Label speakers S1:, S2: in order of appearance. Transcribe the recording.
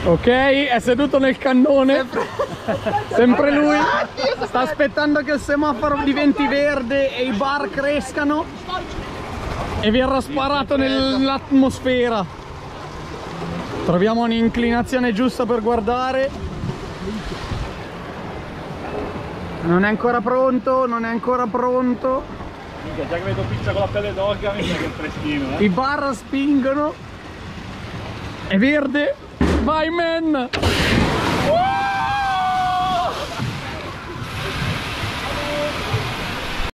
S1: Ok, è seduto nel cannone. Sempre lui. Sta aspettando che il semaforo diventi verde e i bar crescano e verrà sparato nell'atmosfera. Troviamo un'inclinazione giusta per guardare. Non è ancora pronto, non è ancora pronto.
S2: Già che vedo pizza con la pelle d'oca, mi sa che è freschino,
S1: I bar spingono. È verde. Vai man!